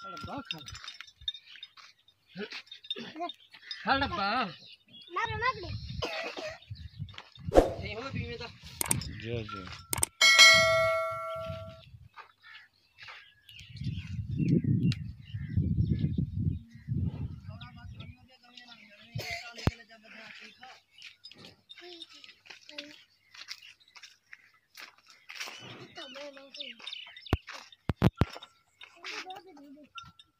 हड़प्पा मारो ना दे ये हो भी में तो जो जो तो मैं नहीं